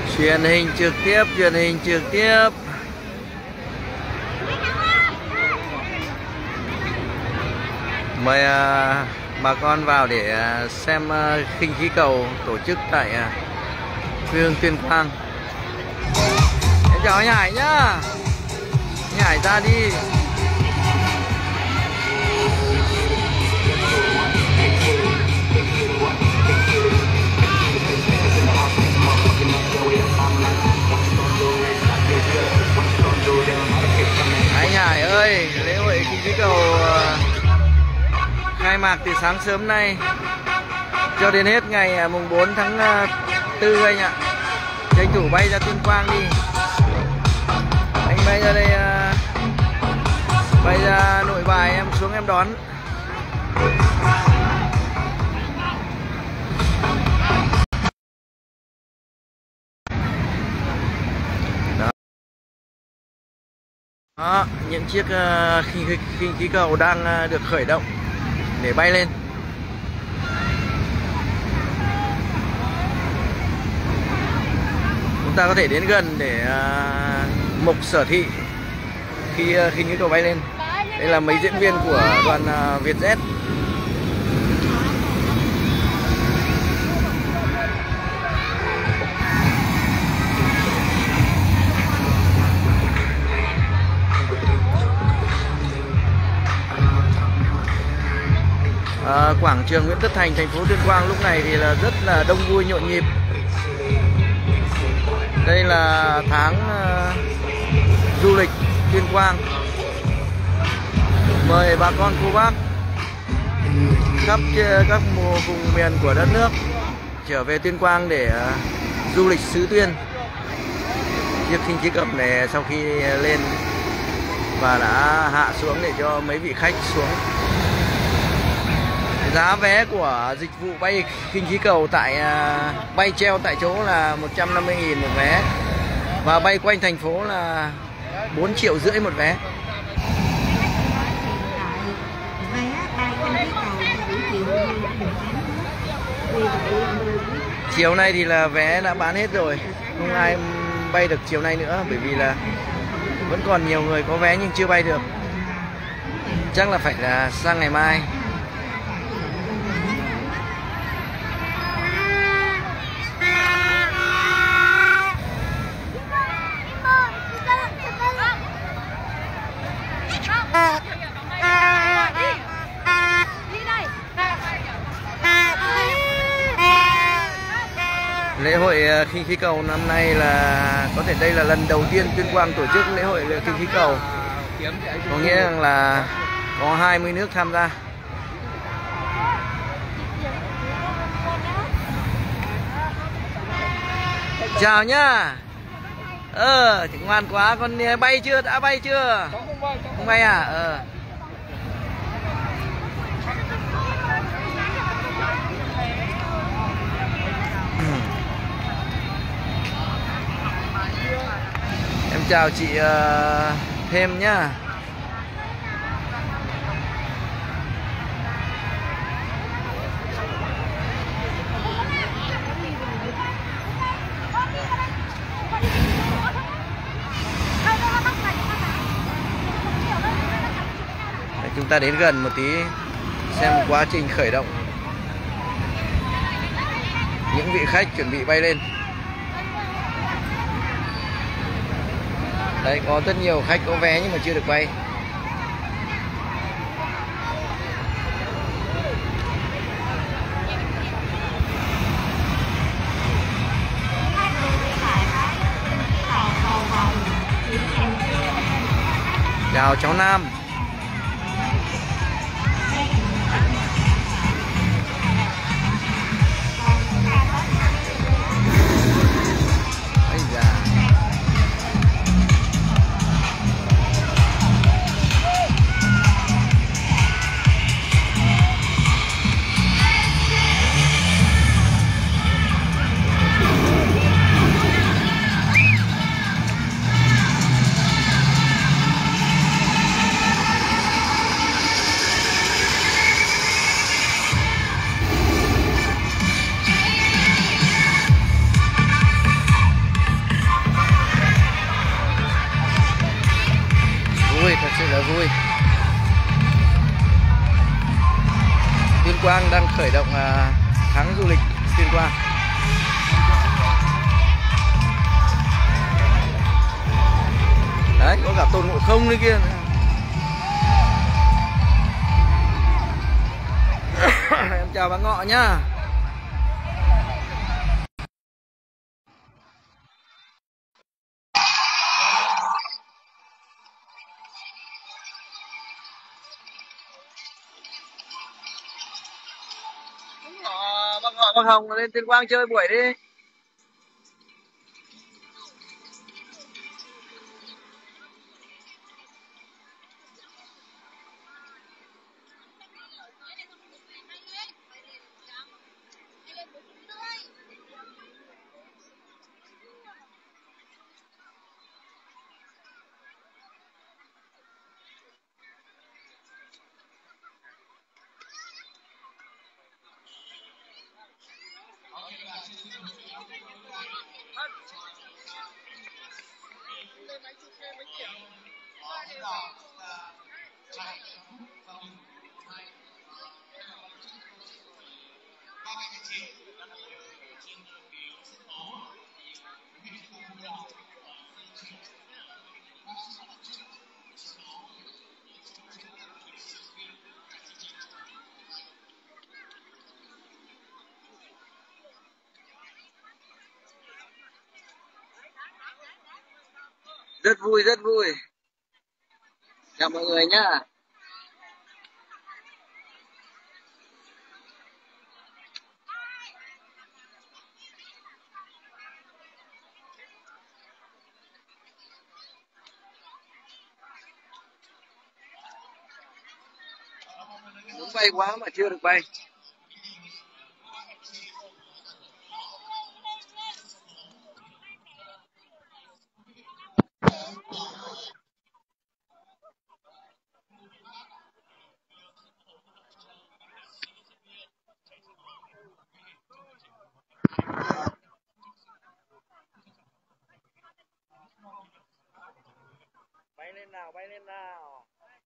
Truyền hình trực tiếp, truyền hình trực tiếp. Mời bà con vào để xem khinh khí cầu tổ chức tại quê hương Tuyên Quang. Em chào anh Hải nhá. Anh Hải ra đi. Anh Hải ơi, lễ hội khinh khí cầu khai mạc từ sáng sớm nay cho đến hết ngày mùng 4 tháng 4 anh ạ. Tranh thủ bay ra Tuyên Quang đi. Anh bay ra đây, bay ra Nội Bài, em xuống em đón. Đó, những chiếc khinh khí cầu đang được khởi động để bay lên. Chúng ta có thể đến gần để mục sở thị khi khinh khí cầu bay lên. Đây là mấy diễn viên của đoàn Vietjet. Quảng trường Nguyễn Tất Thành, thành phố Tuyên Quang lúc này thì là rất là đông vui nhộn nhịp. Đây là tháng du lịch Tuyên Quang. Mời bà con cô bác khắp các vùng miền của đất nước trở về Tuyên Quang để du lịch xứ Tuyên. Chiếc khinh khí cầu này sau khi lên và đã hạ xuống để cho mấy vị khách xuống. Giá vé của dịch vụ bay khinh khí cầu tại bay treo tại chỗ là 150.000 một vé, và bay quanh thành phố là 4,5 triệu một vé. Chiều nay thì là vé đã bán hết rồi, không ai bay được chiều nay nữa, bởi vì là vẫn còn nhiều người có vé nhưng chưa bay được. Chắc là phải là sang ngày mai. Lễ hội khinh khí cầu năm nay là có thể đây là lần đầu tiên Tuyên Quang tổ chức lễ hội khinh khí cầu, có nghĩa rằng là có 20 nước tham gia. Chào nhá. Ngoan quá, con bay chưa? Đã bay chưa? Không bay à? Em chào chị Thêm nhá. Chúng ta đến gần một tí xem quá trình khởi động. Những vị khách chuẩn bị bay lên. Đấy, có rất nhiều khách có vé nhưng mà chưa được bay. Chào cháu Nam. vui. Tuyên Quang đang khởi động tháng du lịch Tuyên Quang. Đấy, có cả Tôn Ngộ Không nữa kia. Em chào bác Ngọ nhá. Bác Ngọ, bác Hồng lên Tuyên Quang chơi buổi đi. Rất vui, rất vui. Chào mọi người nhá. Muốn bay quá mà chưa được bay. Bay lên nào, bay lên nào.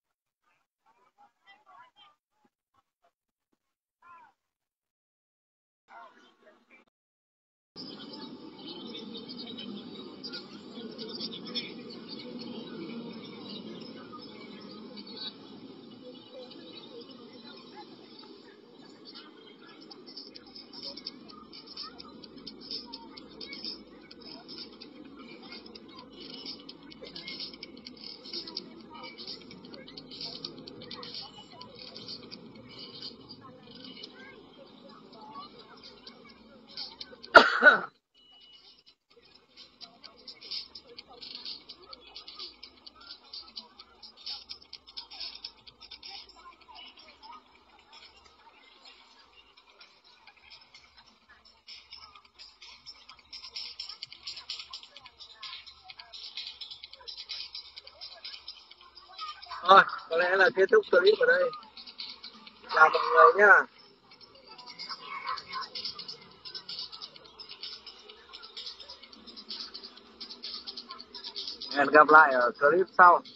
Thôi, có lẽ là kết thúc clip ở đây. Chào mọi người nhá. Hẹn gặp lại ở clip sau.